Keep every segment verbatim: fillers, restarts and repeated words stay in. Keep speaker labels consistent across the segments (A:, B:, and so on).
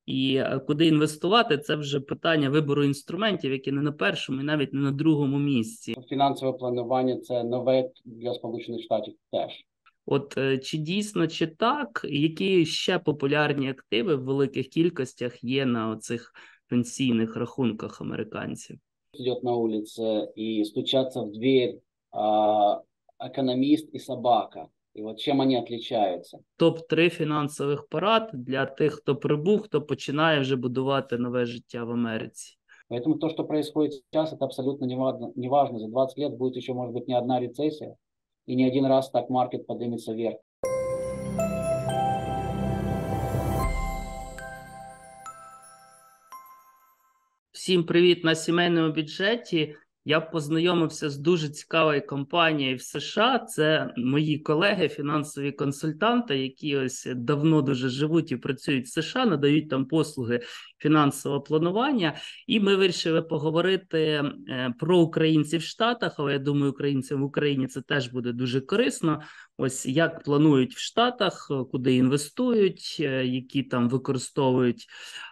A: І куди інвестувати – це вже питання вибору інструментів, які не на першому і навіть не на другому місці.
B: Фінансове планування – це нове для Сполучених Штатів теж.
A: От чи дійсно, чи так, які ще популярні активи в великих кількостях є на оцих пенсійних рахунках американців?
B: Идет на улице и стучатся в дверь а, экономист и собака. І от чим вони відрізняються?
A: топ три фінансових порад для тих, хто прибув, хто починає вже будувати нове життя в Америці.
B: Поэтому то, что происходит сейчас, это абсолютно не важно. Не важно. За двадцать лет будет еще, может быть, не одна рецессия, и не один раз так маркет поднимется вверх.
A: Всім привіт на сімейному бюджеті. Я познайомився з дуже цікавою компанією в США. Це мої колеги, фінансові консультанти, які ось давно дуже живуть і працюють в США, надають там послуги фінансового планування. І ми вирішили поговорити про українців в Штатах, але я думаю, українцям в Україні це теж буде дуже корисно. Ось як планують в Штатах, куди інвестують, які там використовують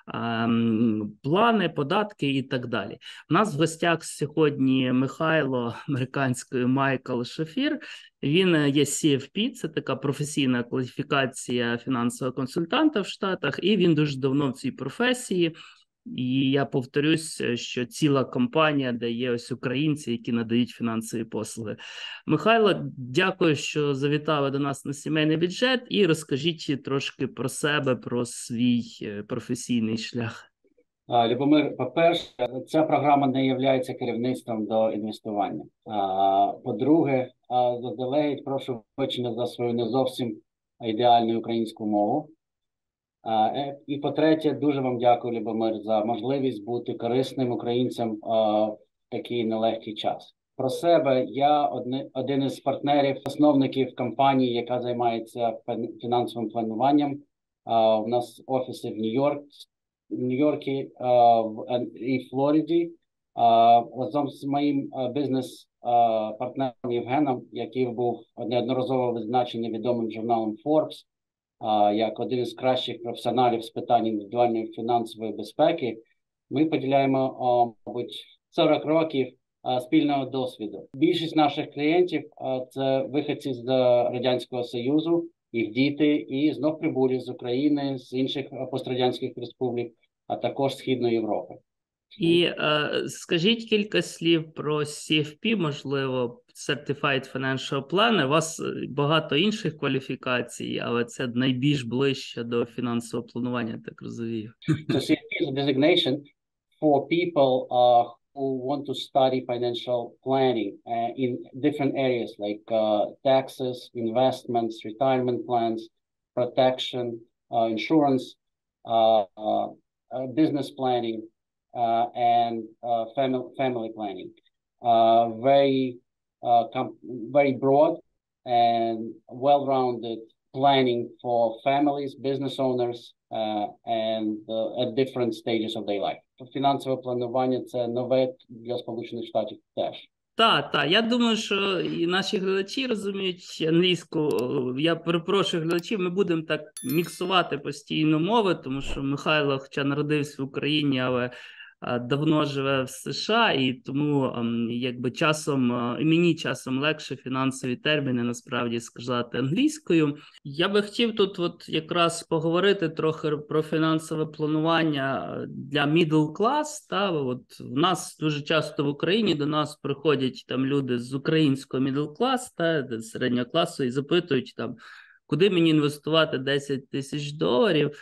A: ем, плани, податки і так далі. У нас в гостях сьогодні Михайло, американською Майкл Шафір. Він є сі еф пі, це така професійна кваліфікація фінансового консультанта в Штатах, і він дуже давно в цій професії. І я повторюсь, що ціла компанія, де є ось українці, які надають фінансові послуги. Михайло, дякую, що завітали до нас на сімейний бюджет, і розкажіть трошки про себе, про свій професійний шлях.
B: Любомир, по-перше, ця програма не є керівництвом до інвестування. По-друге, заздалегідь прошу вибачення за свою не зовсім ідеальну українську мову. І по-третє, дуже вам дякую, Любомир, за можливість бути корисним українцям в такий нелегкий час. Про себе, я один із партнерів, засновників компанії, яка займається фінансовим плануванням. У нас офіси в Нью-Йорк, в Нью-Йоркі і Флориді. Разом з моїм бізнес-партнером Євгеном, який був неодноразово визначений відомим журналом Forbes, як один із кращих професіоналів з питань індивідуальної фінансової безпеки, ми поділяємо, мабуть, сорок років спільного досвіду. Більшість наших клієнтів – це виходці з Радянського Союзу, їх діти, і знов прибулі з України, з інших пострадянських республік, а також Східної Європи.
A: І е, скажіть кілька слів про сі еф пі, можливо, Certified Financial Planner. У вас багато інших кваліфікацій, але це найбільш ближче до фінансового планування, так розумію.
B: So сі еф пі is a designation for people uh, who want to study financial planning uh, in different areas like uh, taxes, investments, retirement plans, protection, uh, insurance, uh, uh, business planning, Uh, and uh, family family planning, uh, very uh, very broad and well-rounded planning for families, business owners, uh, and uh, at different stages of their life. Фінансове планування – це нове для Сполучених Штатів теж.
A: Так, так. Я думаю, що і наші глядачі розуміють англійську. Я перепрошую глядачів, ми будемо так міксувати постійно мови, тому що Михайло, хоча народився в Україні, але давно живе в США, і тому якби часом, і мені часом легше фінансові терміни насправді сказати англійською. Я би хотів тут от якраз поговорити трохи про фінансове планування для middle class. Та от в нас дуже часто в Україні до нас приходять там люди з українського middle class, та середнього класу, і запитують там, куди мені інвестувати десять тисяч доларів.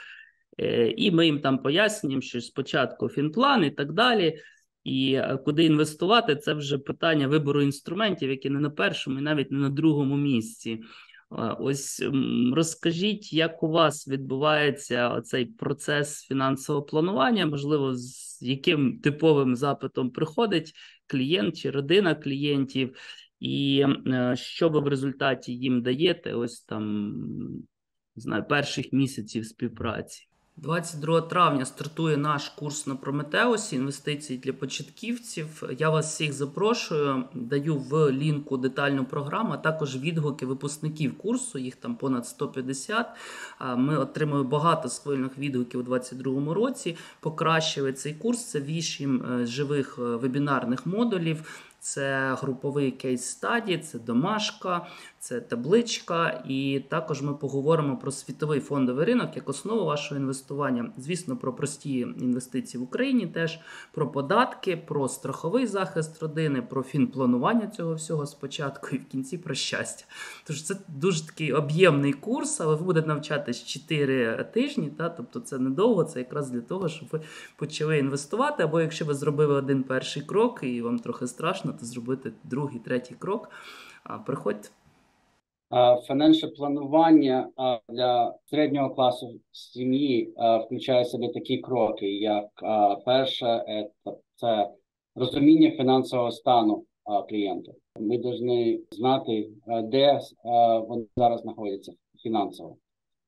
A: І ми їм там пояснюємо, що спочатку фінплан і так далі, і куди інвестувати – це вже питання вибору інструментів, які не на першому і навіть не на другому місці. Ось розкажіть, як у вас відбувається цей процес фінансового планування, можливо, з яким типовим запитом приходить клієнт чи родина клієнтів, і що ви в результаті їм даєте ось там, не знаю, перших місяців співпраці. двадцять другого травня стартує наш курс на Прометеусі «Інвестиції для початківців». Я вас всіх запрошую, даю в лінку детальну програму, а також відгуки випускників курсу, їх там понад сто п'ятдесят. Ми отримали багато схвальних відгуків у двадцять другому році, покращили цей курс, це вісім живих вебінарних модулів. Це груповий кейс-стаді, це домашка, це табличка, і також ми поговоримо про світовий фондовий ринок як основу вашого інвестування. Звісно, про прості інвестиції в Україні теж, про податки, про страховий захист родини, про фінпланування цього всього спочатку і в кінці про щастя. Тож це дуже такий об'ємний курс, але ви будете навчатись чотири тижні, та? Тобто це недовго, це якраз для того, щоб ви почали інвестувати, або якщо ви зробили один перший крок і вам трохи страшно, то зробити другий, третій крок. Приходьте.
B: Фінансове планування для середнього класу сім'ї включає в себе такі кроки, як перше, це розуміння фінансового стану клієнта. Ми повинні знати, де вони зараз знаходяться фінансово.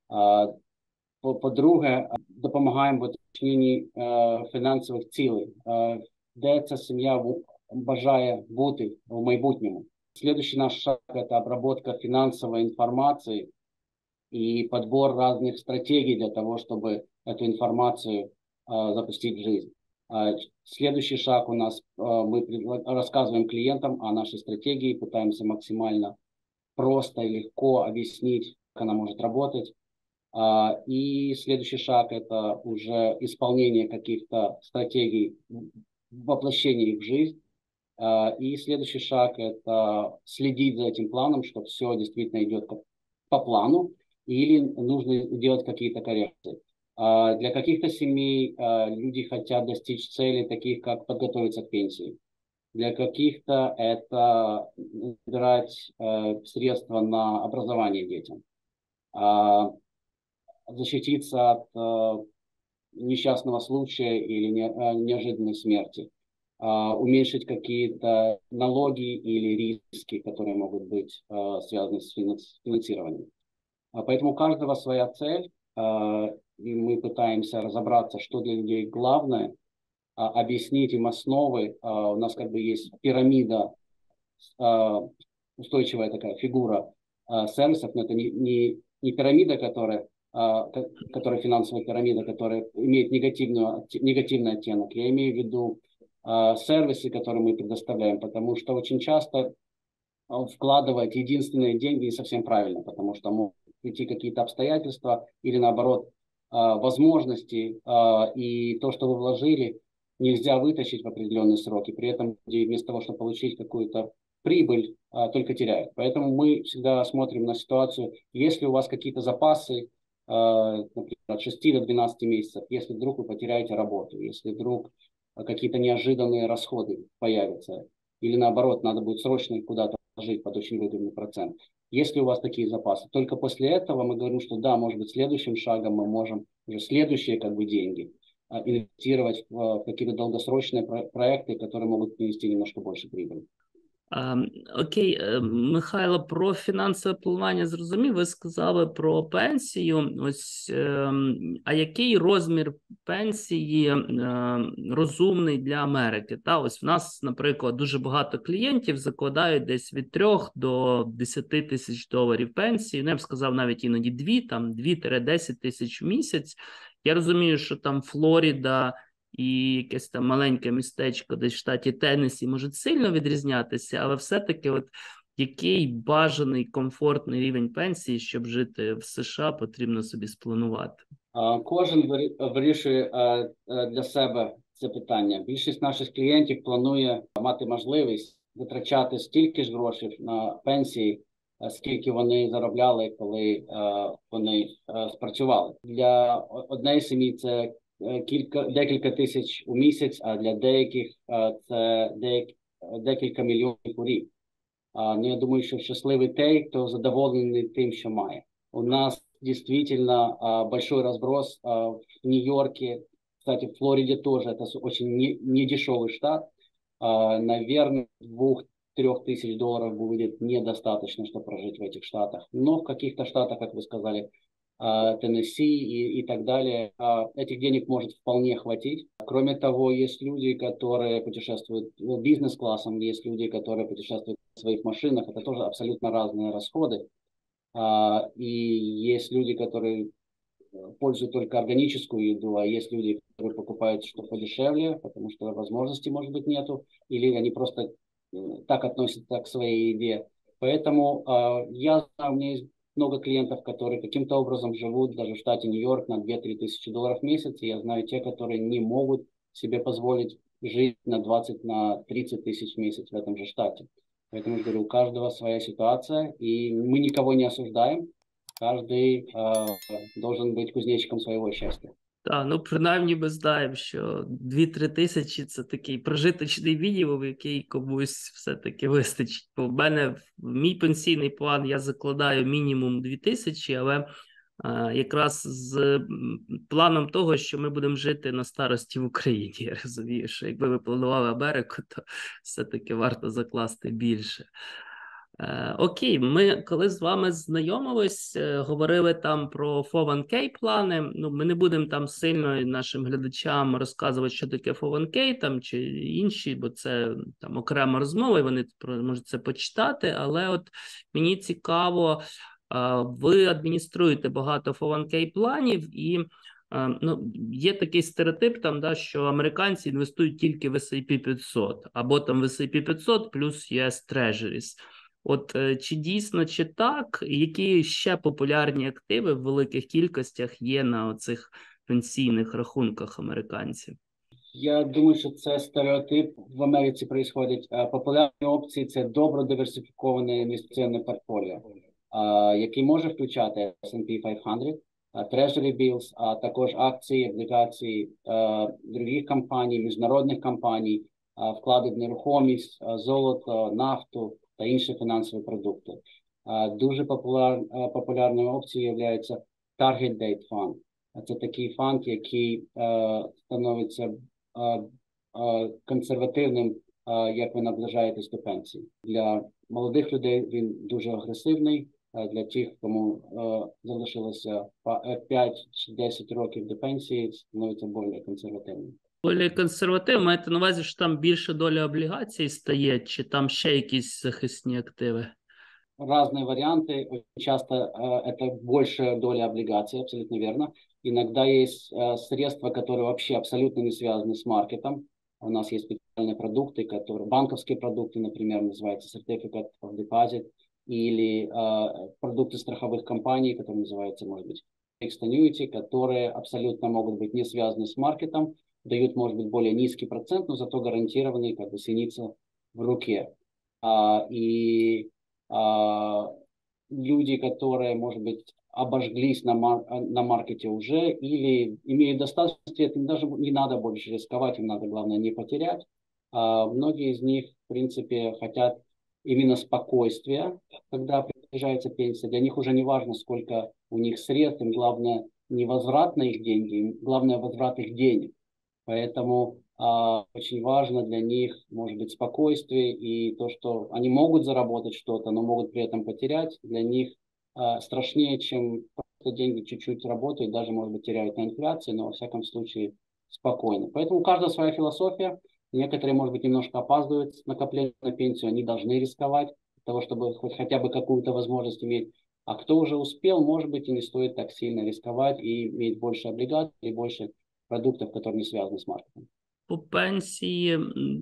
B: По-друге, допомагаємо в уточненні фінансових цілей, де ця сім'я бажає бути в майбутньому. Следующий наш шаг – это обработка финансовой информации и подбор разных стратегий для того, чтобы эту информацию э, запустить в жизнь. Э, следующий шаг у нас э, мы рассказываем клиентам о нашей стратегии, пытаемся максимально просто и легко объяснить, как она может работать. Э, и следующий шаг – это уже исполнение каких-то стратегий, воплощение их в жизнь. И следующий шаг – это следить за этим планом, чтобы все действительно идет по плану, или нужно делать какие-то коррекции. Для каких-то семей люди хотят достичь целей, таких как подготовиться к пенсии. Для каких-то это собирать средства на образование детям, защититься от несчастного случая или неожиданной смерти. Uh, уменьшить какие-то налоги или риски, которые могут быть uh, связаны с финансированием. Uh, поэтому у каждого своя цель, uh, и мы пытаемся разобраться, что для людей главное, uh, объяснить им основы. Uh, у нас как бы есть пирамида, uh, устойчивая такая фигура uh, сервисов, но это не, не, не пирамида, которая, uh, которая финансовая пирамида, которая имеет негативную, негативный оттенок. Я имею в виду сервисы, которые мы предоставляем, потому что очень часто вкладывать единственные деньги не совсем правильно, потому что могут прийти какие-то обстоятельства или наоборот возможности, и то, что вы вложили, нельзя вытащить в определенные сроки. При этом вместо того, чтобы получить какую-то прибыль, только теряют. Поэтому мы всегда смотрим на ситуацию, если у вас какие-то запасы, например, от шести до двенадцати месяцев, если вдруг вы потеряете работу, если вдруг какие-то неожиданные расходы появятся, или наоборот, надо будет срочно их куда-то вложить под очень выгодный процент. Если у вас такие запасы, только после этого мы говорим, что да, может быть, следующим шагом мы можем уже следующие как бы деньги инвестировать в какие-то долгосрочные проекты, которые могут принести немножко больше прибыли.
A: Окей, Михайло, про фінансове планування зрозумів, ви сказали про пенсію. Ось, а який розмір пенсії розумний для Америки? Та ось в нас, наприклад, дуже багато клієнтів закладають десь від трьох до десяти тисяч доларів пенсії. Ну, я б сказав, навіть іноді дві, там дві-десять тисяч в місяць. Я розумію, що там Флоріда і якесь там маленьке містечко десь в штаті Теннессі може сильно відрізнятися, але все-таки от який бажаний комфортний рівень пенсії, щоб жити в США, потрібно собі спланувати?
B: Кожен вирішує для себе це питання. Більшість наших клієнтів планує мати можливість витрачати стільки ж грошей на пенсії, скільки вони заробляли, коли вони спрацювали. Для однієї сім'ї це Кілька, декілька тисяч у місяць, а для деяких це деякі, декілька мільйонів у рік. Ну, я думаю, що щасливий той, хто задоволений тим, що має. У нас дійсно большой разброс в Нью-Йорке, кстати, в Флориде тоже, это очень недешевый штат. Наверное, двух-трех тысяч долларов будет недостаточно, чтобы прожить в этих штатах. Но в каких-то штатах, как вы сказали, Теннесси и, и так далее. Этих денег может вполне хватить. Кроме того, есть люди, которые путешествуют бизнес-классом, есть люди, которые путешествуют в своих машинах. Это тоже абсолютно разные расходы. И есть люди, которые пользуют только органическую еду, а есть люди, которые покупают что подешевле, потому что возможности, может быть, нету, или они просто так относятся к своей еде. Поэтому я знаю, у меня есть много клиентов, которые каким-то образом живут даже в штате Нью-Йорк на две-три тысячи долларов в месяц. И я знаю те, которые не могут себе позволить жить на двадцать на тридцать тысяч в месяц в этом же штате. Поэтому я говорю, у каждого своя ситуация, и мы никого не осуждаем. Каждый э, должен быть кузнечиком своего счастья.
A: Так, ну принаймні ми знаємо, що дві-три тисячі – це такий прожиточний мінімум, який комусь все-таки вистачить. Бо в мене, в мій пенсійний план, я закладаю мінімум дві тисячі, але а, якраз з планом того, що ми будемо жити на старості в Україні. Я розумію, що якби ви планували Америку, то все-таки варто закласти більше. Окей, ми коли з вами знайомились, говорили там про фор ван кей плани. Ну, ми не будемо там сильно нашим глядачам розказувати, що таке фор ван кей там чи інші, бо це там окрема розмова, і вони можуть це почитати. Але от мені цікаво, ви адмініструєте багато фор ван кей планів, і ну, є такий стереотип, там, да, що американці інвестують тільки в ес анд пі п'ятсот, або там в ес анд пі п'ятсот плюс ю ес Treasuries. От чи дійсно, чи так, які ще популярні активи в великих кількостях є на оцих пенсійних рахунках американців?
B: Я думаю, що це стереотип в Америці происходить. Популярні опції – це добре диверсифіковане інвестиційне портфоліо, який може включати ес анд пі п'ятсот, Treasury Bills, а також акції, облігації інших компаній, міжнародних компаній, вклади в нерухомість, золото, нафту та інші фінансові продукти. Дуже популяр, популярною опцією є Target Date Fund. Це такий фонд, який становиться консервативним, як ви наближаєтесь до пенсії. Для молодих людей він дуже агресивний, для тих, кому залишилося п'ять-десять років до пенсії, становиться більш консервативним.
A: Более консервативно, маєте на увазі, що там більше доля облігацій стає, чи там ще якісь захисні активи?
B: Разные варианты. Очень часто э, это большая доля облигаций, абсолютно верно. Иногда есть э, средства, которые вообще абсолютно не связаны с маркетом. У нас есть специальные продукты, которые, банковские продукты, например, называются Certificate of Deposit, или э, продукты страховых компаний, которые называются, может быть, Fixed Annuity, которые абсолютно могут быть не связаны с маркетом, дают, может быть, более низкий процент, но зато гарантированный, как бы, синица в руке. А, и а, люди, которые, может быть, обожглись на, мар на маркете уже или имеют достаточно средств, им даже не надо больше рисковать, им надо, главное, не потерять. А, многие из них, в принципе, хотят именно спокойствия, когда приближается пенсия. Для них уже не важно, сколько у них средств, им главное не возврат на их деньги, им главное возврат их денег. Поэтому а, очень важно для них, может быть, спокойствие и то, что они могут заработать что-то, но могут при этом потерять. Для них а, страшнее, чем просто деньги чуть-чуть работают, даже, может быть, теряют на инфляции, но, во всяком случае, спокойно. Поэтому у каждого своя философия. Некоторые, может быть, немножко опаздывают с накоплением на пенсию, они должны рисковать для того, чтобы хоть хотя бы какую-то возможность иметь. А кто уже успел, может быть, и не стоит так сильно рисковать и иметь больше облигаций и больше продуктов, которые не связаны с маркетом.
A: По пенсії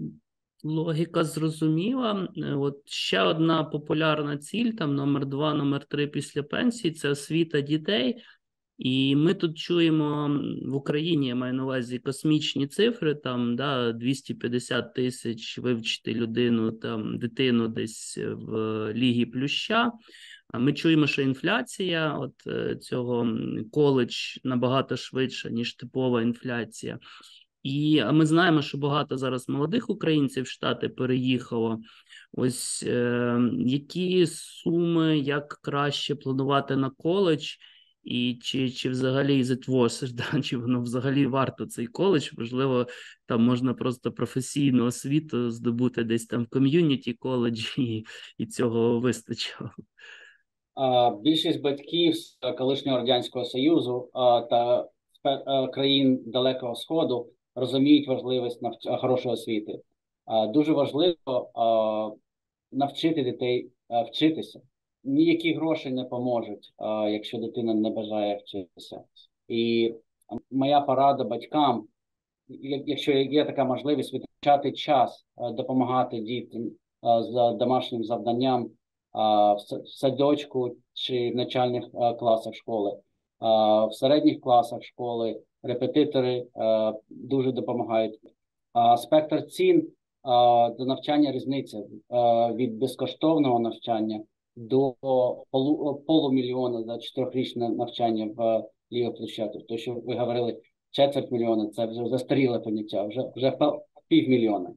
A: логіка зрозуміла. От ще одна популярна ціль, там номер два, номер три після пенсії – це освіта дітей. І ми тут чуємо в Україні, я маю на увазі, космічні цифри, там, да, двісті п'ятдесят тисяч вивчити людину, там, дитину десь в Лігі Плюща. А ми чуємо, що інфляція от цього коледж набагато швидша, ніж типова інфляція. І ми знаємо, що багато зараз молодих українців в Штати переїхало. Ось е, які суми, як краще планувати на коледж, і чи, чи взагалі is it worth it, да? Чи воно взагалі варто цей коледж? Можливо, там можна просто професійну освіту здобути десь там в ком'юніті коледжі, і, і цього вистачило.
B: Більшість батьків з колишнього Радянського Союзу та країн Далекого Сходу розуміють важливість хорошої освіти. Дуже важливо навчити дітей вчитися. Ніякі гроші не поможуть, якщо дитина не бажає вчитися. І моя порада батькам, якщо є така можливість, витрачати час, допомагати дітям з домашнім завданням в садочку чи в начальних класах школи. В середніх класах школи репетитори дуже допомагають. Спектр цін до навчання різниця від безкоштовного навчання до полу, полумільйона за чотирьохрічне навчання в Ліго Площадку. То, що ви говорили, четверть мільйона, це вже застаріле поняття, вже, вже півмільйона.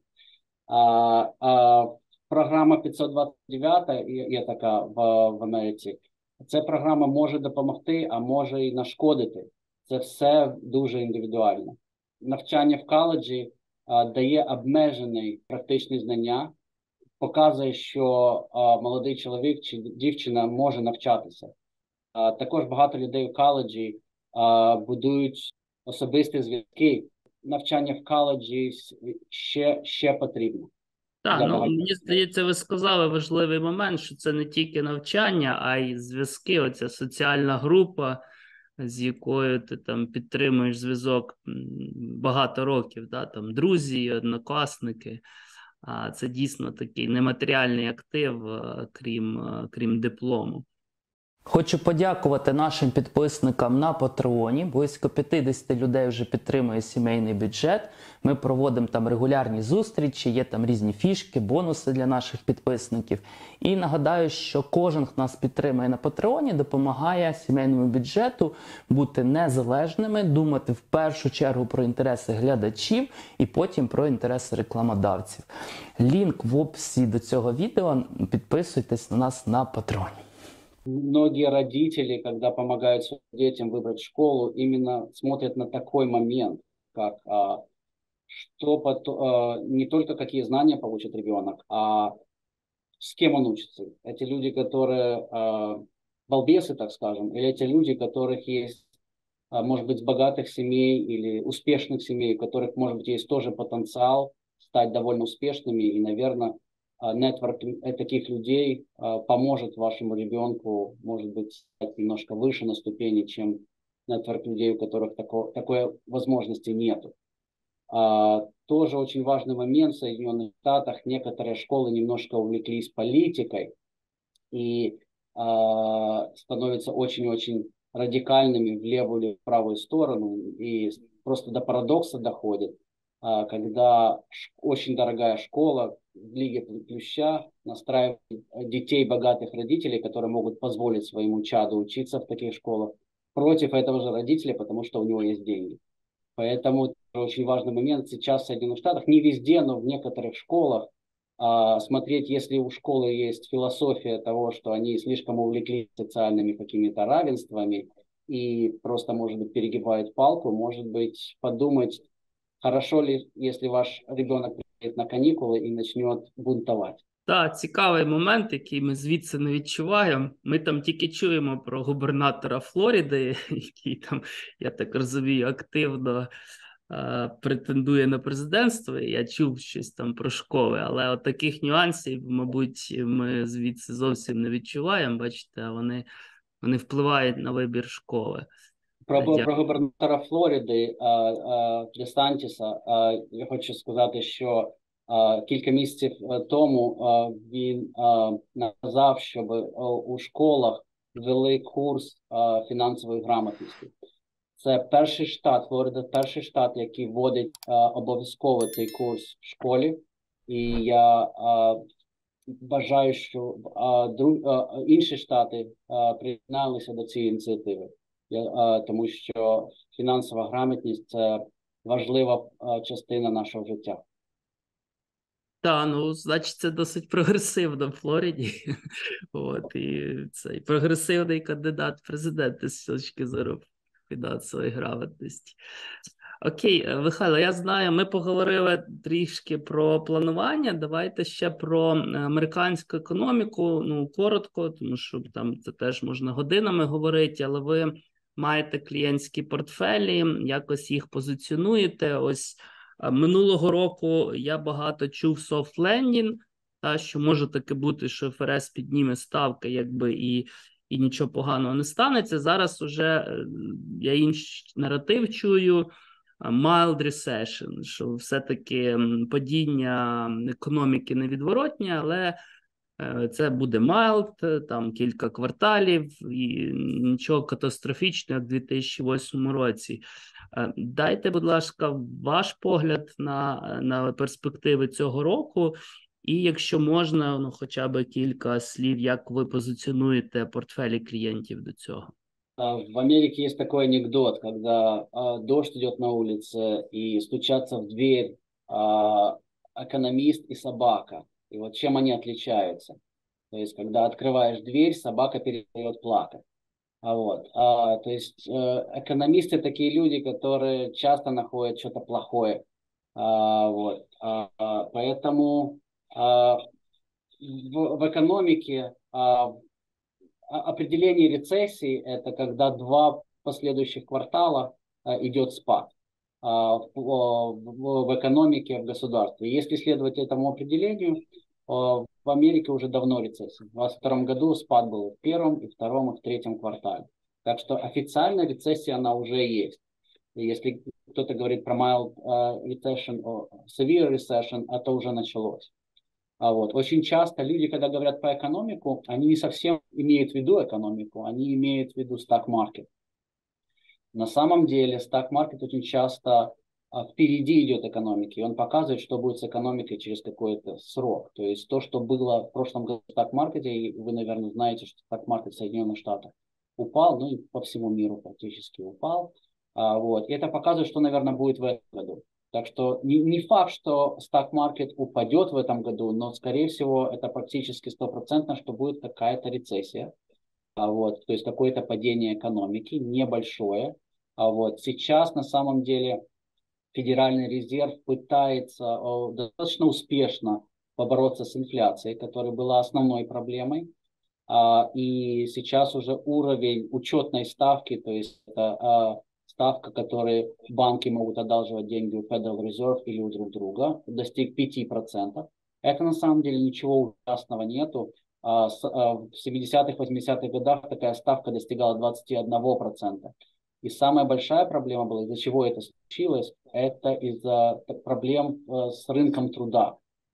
B: А, а, програма п'ятсот двадцять дев'ять є, є така в, в Америці. Ця програма може допомогти, а може і нашкодити. Це все дуже індивідуально. Навчання в коледжі а, дає обмежений практичні знання, показує, що а, молодий чоловік чи дівчина може навчатися. А, також багато людей в коледжі а, будують особисті зв'язки. Навчання в коледжі ще, ще потрібно.
A: Так, ну, мені здається, ви сказали важливий момент, що це не тільки навчання, а й зв'язки, оця соціальна група, з якою ти там підтримуєш зв'язок багато років, да, там друзі, однокласники. А це дійсно такий нематеріальний актив, крім, крім диплому.
C: Хочу подякувати нашим підписникам на Патреоні. Близько п'ятдесят людей вже підтримує сімейний бюджет. Ми проводимо там регулярні зустрічі, є там різні фішки, бонуси для наших підписників. І нагадаю, що кожен, хто нас підтримує на Патреоні, допомагає сімейному бюджету бути незалежними, думати в першу чергу про інтереси глядачів і потім про інтереси рекламодавців. Лінк в описі до цього відео. Підписуйтесь на нас на Патреоні.
B: Многие родители, когда помогают своим детям выбрать школу, именно смотрят на такой момент, как а, что потом, а, не только какие знания получит ребенок, а с кем он учится. Эти люди, которые а, балбесы, так скажем, или эти люди, у которых есть, а, может быть, с богатых семей или успешных семей, у которых, может быть, есть тоже потенциал стать довольно успешными, и, наверное, нетворк таких людей поможет вашему ребенку, может быть, стать немножко выше на ступени, чем нетворк людей, у которых тако, такой возможности нету. А, тоже очень важный момент в Соединенных Штатах. Некоторые школы немножко увлеклись политикой и а, становятся очень-очень радикальными в левую или в правую сторону. И просто до парадокса доходит, а, когда очень дорогая школа в Лиге Плюща настраивает детей богатых родителей, которые могут позволить своему чаду учиться в таких школах, против этого же родителя, потому что у него есть деньги. Поэтому это очень важный момент сейчас в Соединенных Штатах, не везде, но в некоторых школах, а, смотреть, если у школы есть философия того, что они слишком увлеклись социальными какими-то равенствами и просто, может быть, перегибают палку, может быть, подумать, хорошо ли, если ваш ребенок приедет на каникулы и начнет бунтовать.
A: Так, цікавий момент, який ми звідси не відчуваємо. Ми там тільки чуємо про губернатора Флориди, який там, я так розумію, активно е, претендує на президентство. Я чув щось там про школи, але от таких нюансів, мабуть, ми звідси зовсім не відчуваємо. Бачите, вони, вони впливають на вибір школи.
B: Про, про губернатора Флориди а, а, Десантіса а, я хочу сказати, що а, кілька місяців тому а, він а, наказав, щоб а, у школах ввели курс а, фінансової грамотності. Це перший штат, Флорида, перший штат, який вводить а, обов'язково цей курс в школі. І я а, бажаю, що а, друг, а, інші штати а, приєдналися до цієї ініціативи. Я, тому що фінансова грамотність – це важлива частина нашого життя.
A: Так, ну, значить, це досить прогресивно в Флориді. От, і цей прогресивний кандидат в президенти з точки зору фінансової грамотності. Окей, е, Михайло, я знаю, ми поговорили трішки про планування. Давайте ще про е, американську економіку. Ну, коротко, тому що там це теж можна годинами говорити, але ви маєте клієнтські портфелі, якось їх позиціонуєте. Ось е, минулого року я багато чув soft landing, та що може таки бути, що еф ер ес підніме ставки, якби і. І нічого поганого не станеться. Зараз уже е, я інший наратив чую. Mild recession, що все-таки падіння економіки невідворотнє, але це буде mild, там кілька кварталів і нічого катастрофічного в дві тисячі восьмому році. Дайте, будь ласка, ваш погляд на, на перспективи цього року, і якщо можна, ну, хоча б кілька слів, як ви позиціонуєте портфелі клієнтів до цього.
B: В Америке есть такой анекдот, когда а, дождь идет на улице и стучатся в дверь а, экономист и собака. И вот чем они отличаются? То есть, когда открываешь дверь, собака перестает плакать. А вот, а, то есть э, экономисты такие люди, которые часто находят что-то плохое. А, вот, а, а, поэтому а, в, в экономике а, определение рецессии – это когда два последующих квартала а, идет спад а, в, в, в экономике, в государстве. Если следовать этому определению, а, в Америке уже давно рецессия. В двадцать втором году спад был в первом, и втором, и в третьем квартале. Так что официально рецессия она уже есть. И если кто-то говорит про mild uh, recession, or severe recession, это уже началось. А вот. Очень часто люди, когда говорят про экономику, они не совсем имеют в виду экономику, они имеют в виду stock-market. На самом деле stock-market очень часто а, впереди идет экономики, и он показывает, что будет с экономикой через какой-то срок. То есть то, что было в прошлом году в stock-маркете, и вы, наверное, знаете, что stock-маркет в Соединенных Штатах упал, ну и по всему миру практически упал. А, вот. И это показывает, что, наверное, будет в этом году. Так что не, не факт, что stock-маркет упадет в этом году, но, скорее всего, это практически стопроцентно, что будет какая-то рецессия. А вот, то есть какое-то падение экономики, небольшое. А вот сейчас, на самом деле, Федеральный резерв пытается о, достаточно успешно побороться с инфляцией, которая была основной проблемой. А, и сейчас уже уровень учетной ставки, то есть это... А, ставка, которой банки могут одалживать деньги у Federal Reserve или у друг друга, достиг пяти процентов. Это на самом деле ничего ужасного нету. В семидесятых, восьмидесятых годах такая ставка достигала двадцати одного процента. И самая большая проблема была, из-за чего это случилось, это из-за проблем с рынком труда.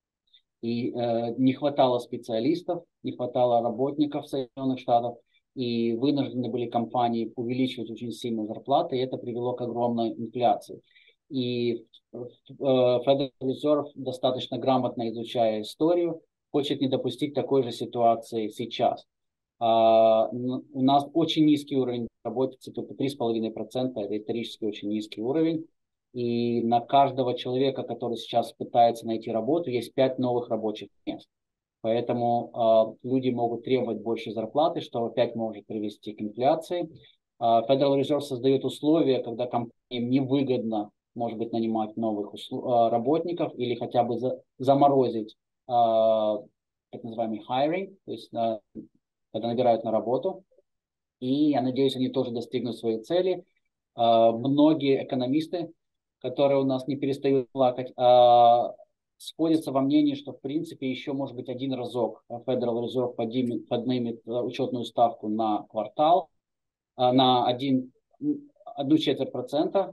B: И э, не хватало специалистов, не хватало работников Соединенных Штатов, и вынуждены были компании увеличивать очень сильно зарплаты, и это привело к огромной инфляции. И Federal Reserve, достаточно грамотно изучая историю, хочет не допустить такой же ситуации сейчас. А, у нас очень низкий уровень безработицы, только три с половиной процента, это исторически очень низкий уровень. И на каждого человека, который сейчас пытается найти работу, есть пять новых рабочих мест. Поэтому э, люди могут требовать больше зарплаты, что опять может привести к инфляции. Э, Federal Reserve создает условия, когда компаниям невыгодно, может быть, нанимать новых услу- э, работников или хотя бы за- заморозить э, так называемый hiring, то есть э, когда набирают на работу. И я надеюсь, они тоже достигнут своей цели. Э, многие экономисты, которые у нас не перестают плакать, э, сходятся во мнении, что в принципе еще может быть один разок Federal Reserve поднимет, поднимет учетную ставку на квартал, на один, одну четверть процента,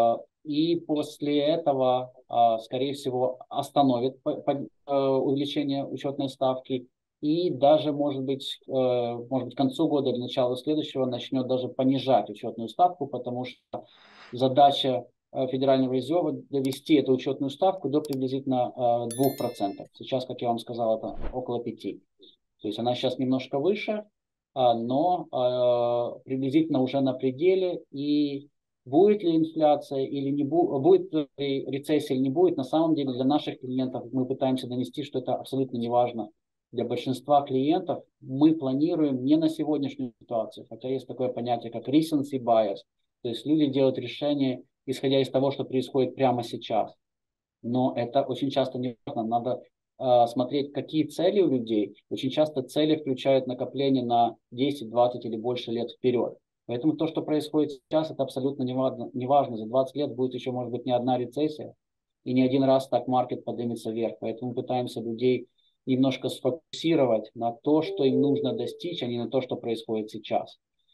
B: и после этого, скорее всего, остановит увеличение учетной ставки и даже, может быть, может быть, к концу года или началу следующего начнет даже понижать учетную ставку, потому что задача Федерального резерва довести эту учетную ставку до приблизительно э, двух процентов. Сейчас, как я вам сказал, это около пяти процентов. То есть она сейчас немножко выше, э, но э, приблизительно уже на пределе. И будет ли инфляция или не бу- будет ли рецессия или не будет, на самом деле для наших клиентов мы пытаемся донести, что это абсолютно не важно. Для большинства клиентов мы планируем не на сегодняшнюю ситуацию, хотя есть такое понятие, как recency bias. То есть люди делают решения, исходя из того, что происходит прямо сейчас. Но это очень часто не важно. Надо э, смотреть, какие цели у людей. Очень часто цели включают накопление на десять, двадцать или больше лет вперед. Поэтому то, что происходит сейчас, это абсолютно не важно. Не важно. За двадцать лет будет еще, может быть, не одна рецессия. И не один раз так маркет поднимется вверх. Поэтому мы пытаемся людей немножко сфокусировать на то, что им нужно достичь, а не на то, что происходит сейчас.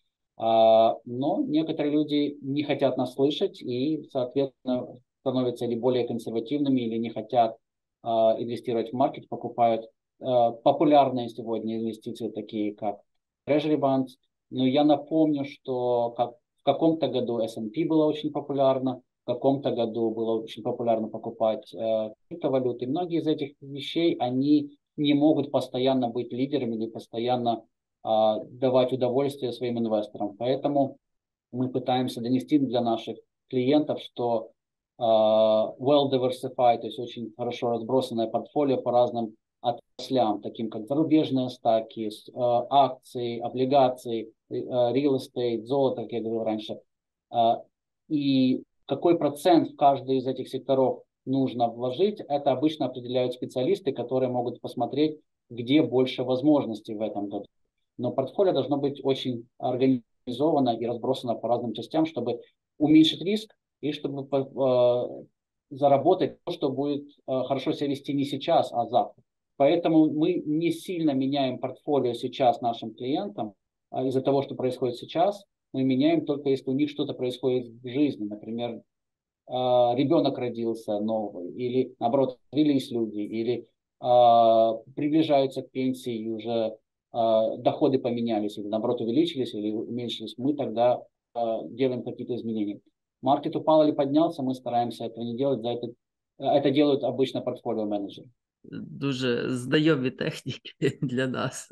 B: А, но некоторые люди не хотят нас слышать и, соответственно, становятся или более консервативными, или не хотят а, инвестировать в маркет, покупают а, популярные сегодня инвестиции, такие как Treasury Bonds. Но я напомню, что как, в каком-то году эс энд пи было очень популярно, в каком-то году было очень популярно покупать э, криптовалюты. Многие из этих вещей, они не могут постоянно быть лидерами или постоянно э, давать удовольствие своим инвесторам. Поэтому мы пытаемся донести для наших клиентов, что э, well diversified, то есть очень хорошо разбросанное портфолио по разным отраслям, таким как зарубежные стаки, э, акции, облигации, э, real estate, золото, как я говорил раньше. Э, и какой процент в каждый из этих секторов нужно вложить, это обычно определяют специалисты, которые могут посмотреть, где больше возможностей в этом году. Но портфолио должно быть очень организовано и разбросано по разным частям, чтобы уменьшить риск и чтобы э, заработать то, что будет э, хорошо себя вести не сейчас, а завтра. Поэтому мы не сильно меняем портфолио сейчас нашим клиентам э, из-за того, что происходит сейчас. Мы меняем только если у них что-то происходит в жизни. Например, ребенок родился новый, или наоборот, родились люди, или приближаются к пенсии, и уже доходы поменялись, или наоборот увеличились, или уменьшились. Мы тогда делаем какие-то изменения. Маркет упал или поднялся, мы стараемся этого не делать. За это, это делают обычно портфоліо-менеджери.
A: Дуже знайомі техніки для нас.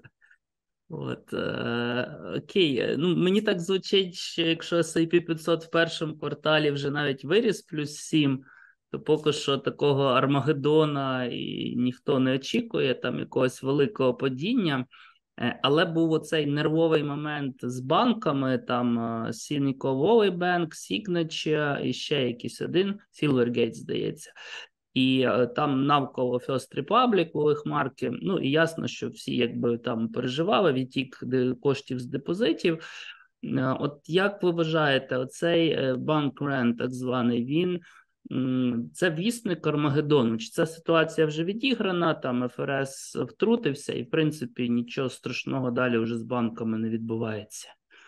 A: От, е, окей, ну мені так звучить, що якщо ес анд пі п'ятсот в першому кварталі вже навіть виріс плюс сім, то поки що такого Армагеддона і ніхто не очікує, там якогось великого падіння. Е, але був оцей нервовий момент з банками, там Silicon Valley Bank, Signature і ще якийсь один, Silvergate, здається. І там навколо First Republic у їх марки, ну і ясно, що всі якби там переживали відтік коштів з депозитів. От як ви вважаєте, оцей банк рен, так званий, він, це вісник Армагеддону? Чи ця ситуація вже відіграна, там еф ар ес втрутився і в принципі нічого страшного далі вже з банками не відбувається?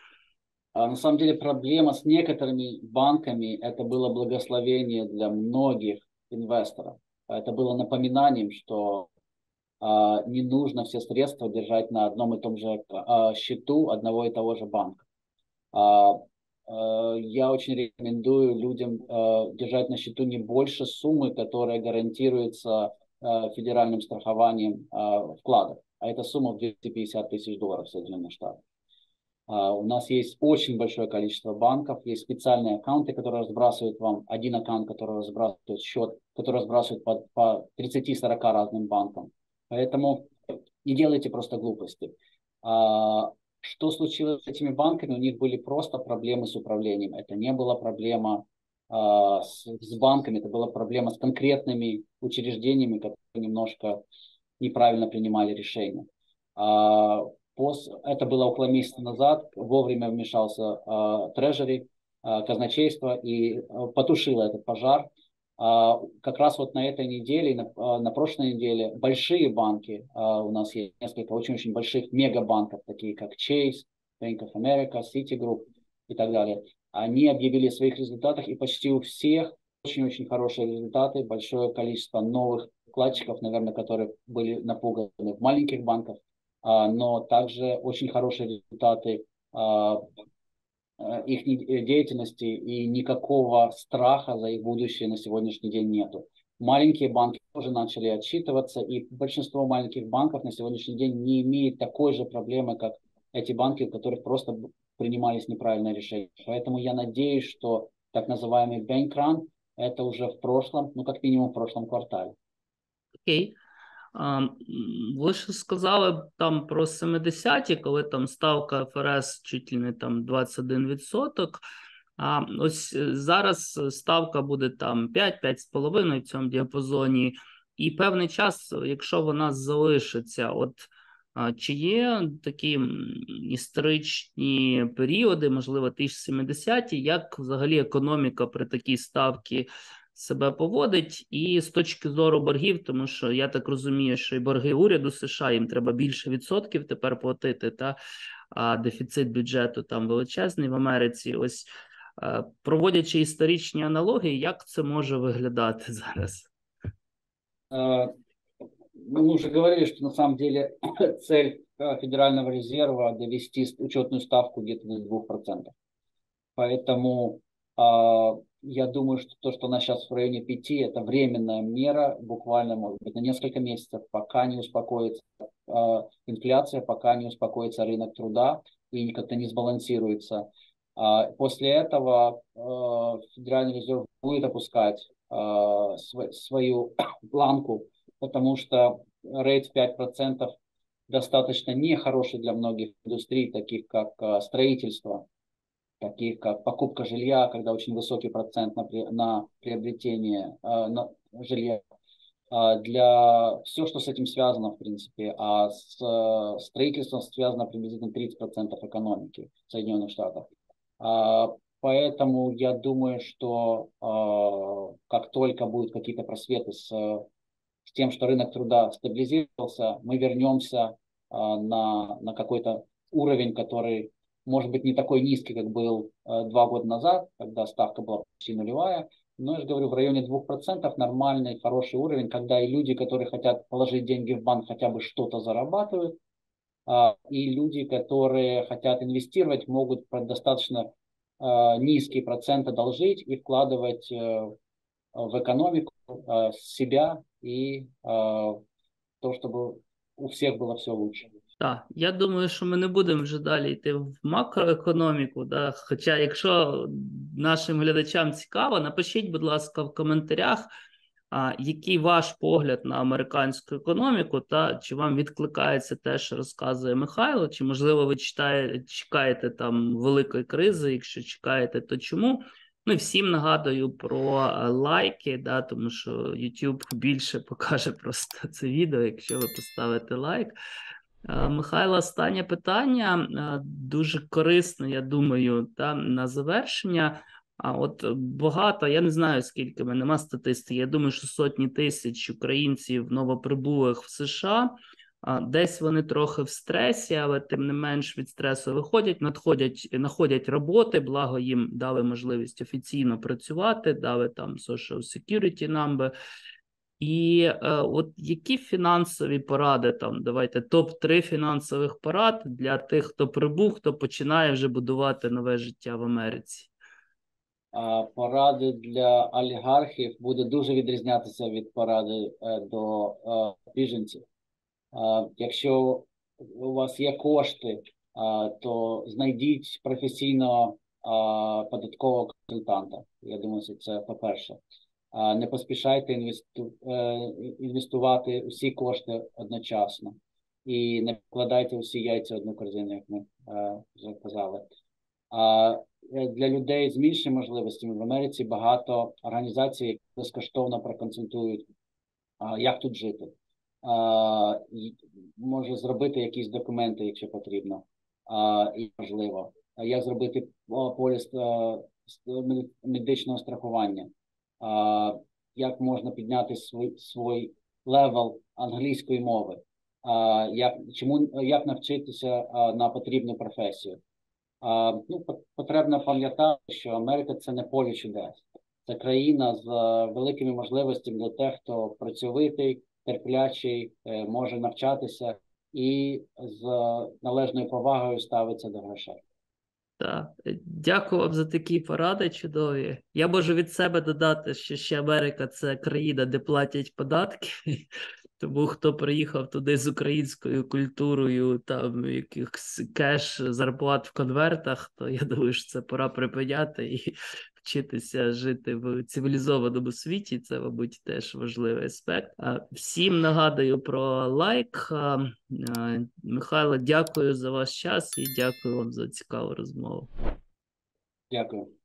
B: На самом деле проблема с некоторыми банками, это было благословение для многих инвесторов. Это было напоминанием, что а, не нужно все средства держать на одном и том же а, счету одного и того же банка. А, а, я очень рекомендую людям а, держать на счету не больше суммы, которая гарантируется а, федеральным страхованием а, вкладов. А эта сумма в двести пятьдесят тысяч долларов в Соединенных Штатах. Uh, у нас есть очень большое количество банков, есть специальные аккаунты, которые разбрасывают вам, один аккаунт, который разбрасывает счет, который разбрасывает по, по тридцати-сорока разным банкам. Поэтому не делайте просто глупости. Uh, что случилось с этими банками? У них были просто проблемы с управлением. Это не была проблема uh, с, с банками, это была проблема с конкретными учреждениями, которые немножко неправильно принимали решения. Uh, Это было около месяца назад, вовремя вмешался э, Treasury, э, казначейство и э, потушило этот пожар. Э, как раз вот на этой неделе, на, э, на прошлой неделе большие банки, э, у нас есть несколько очень-очень больших мегабанков, такие как Chase, Bank of America, Citigroup и так далее. Они объявили о своих результатах, и почти у всех очень-очень хорошие результаты, большое количество новых вкладчиков, наверное, которые были напуганы в маленьких банках, но также очень хорошие результаты их деятельности, и никакого страха за их будущее на сегодняшний день нету. Маленькие банки тоже начали отчитываться, и большинство маленьких банков на сегодняшний день не имеет такой же проблемы, как эти банки, у которых просто принимались неправильные решения. Поэтому я надеюсь, что так называемый bank run это уже в прошлом, ну как минимум в прошлом квартале.
A: Окей. Okay. Ви ж сказали там про семидесяті, коли там ставка еф ар ес чуть ли не там двадцять один відсоток. А ось зараз ставка буде там п'ять-п'ять з половиною в цьому діапазоні, і певний час, якщо вона залишиться, от чи є такі історичні періоди, можливо, ті ж сімдесяті, як взагалі економіка при такій ставці себе поводить, і з точки зору боргів, тому що я так розумію, що і борги уряду США, їм треба більше відсотків тепер платити, та а дефіцит бюджету там величезний в Америці. Ось проводячи історичні аналогії, як це може виглядати зараз?
B: Мы уже говорили, что на самом деле цель Федерального резерва довести учетную ставку где-то до двух процентов. Поэтому э, я думаю, что то, что она сейчас в районе пяти, это временная мера, буквально, может быть, на несколько месяцев, пока не успокоится э, инфляция, пока не успокоится рынок труда и как-то не сбалансируется. Э, после этого э, Федеральный резерв будет опускать э, св- свою планку, потому что рейт в пять процентов достаточно нехороший для многих индустрий, таких как э, строительство, таких как покупка жилья, когда очень высокий процент на, на приобретение э, на жилья. Э, для все, что с этим связано, в принципе, а с э, строительством связано приблизительно тридцать процентов экономики Соединенных Штатов. Э, поэтому я думаю, что э, как только будут какие-то просветы с с тем, что рынок труда стабилизировался, мы вернемся а, на, на какой-то уровень, который может быть не такой низкий, как был а, два года назад, когда ставка была почти нулевая. Но я же говорю, в районе двух процентов нормальный, хороший уровень, когда и люди, которые хотят положить деньги в банк, хотя бы что-то зарабатывают, а, и люди, которые хотят инвестировать, могут достаточно а, низкие проценты одолжить и вкладывать а, в экономику а, себя і е, то, щоб у всіх було все лучше.
A: Так, я думаю, що ми не будемо вже далі йти в макроекономіку. Да? Хоча, якщо нашим глядачам цікаво, напишіть, будь ласка, в коментарях, а, який ваш погляд на американську економіку, та чи вам відкликається те, що розказує Михайло, чи, можливо, ви читає, чекаєте там великої кризи, якщо чекаєте, то чому? Ну і всім нагадую про лайки, да, тому що YouTube більше покаже просто це відео, якщо ви поставите лайк. Михайло, останнє питання, дуже корисне, я думаю, та, на завершення. А от багато, я не знаю, скільки в мене нема статистики, я думаю, що сотні тисяч українців новоприбулих в США, десь вони трохи в стресі, але тим не менш від стресу виходять, надходять, знаходять роботи, благо їм дали можливість офіційно працювати, дали там social security number. І е, от які фінансові поради, там, давайте, топ три фінансових порад для тих, хто прибув, хто починає вже будувати нове життя в Америці?
B: Поради для олігархів буде дуже відрізнятися від поради до біженців. Якщо у вас є кошти, то знайдіть професійного податкового консультанта. Я думаю, це по-перше. Не поспішайте інвесту... інвестувати усі кошти одночасно. І не вкладайте усі яйця в одну корзину, як ми вже казали. Для людей з більшими можливостями в Америці багато організацій, які безкоштовно проконсультують, як тут жити. Може зробити якісь документи, якщо потрібно, і можливо. Як зробити поліс медичного страхування. Як можна підняти свій, свій левел англійської мови. Як, чому, як навчитися на потрібну професію. Ну, потрібно пам'ятати, що Америка – це не поле чудес. Це країна з великими можливостями для тих, хто працьовитий, терплячий, може навчатися і з належною повагою ставиться до грошей.
A: Так, дякую вам за такі поради чудові. Я можу від себе додати, що ще Америка – це країна, де платять податки. Тому хто приїхав туди з українською культурою, там якихось кеш, зарплат в конвертах, то я думаю, що це пора припиняти і вчитися жити в цивілізованому світі. Це, мабуть, теж важливий аспект. Всім нагадую про лайк. Михайло, дякую за ваш час і дякую вам за цікаву розмову.
B: Дякую.